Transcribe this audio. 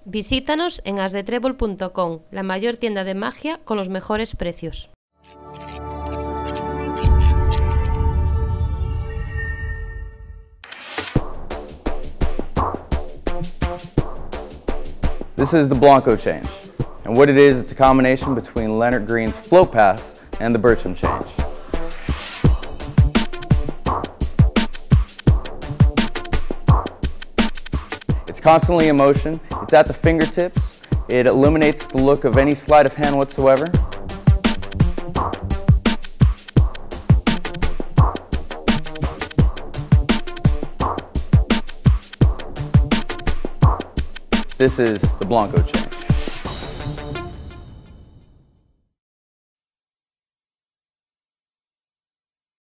Visítanos en asdetrebol.com, la mayor tienda de magia con los mejores precios. This is the Blanco change, and what it is, it's a combination between Leonard Green's float pass and the Bircham change. It's constantly in motion, it's at the fingertips, it eliminates the look of any sleight of hand whatsoever. This is the Blanco change.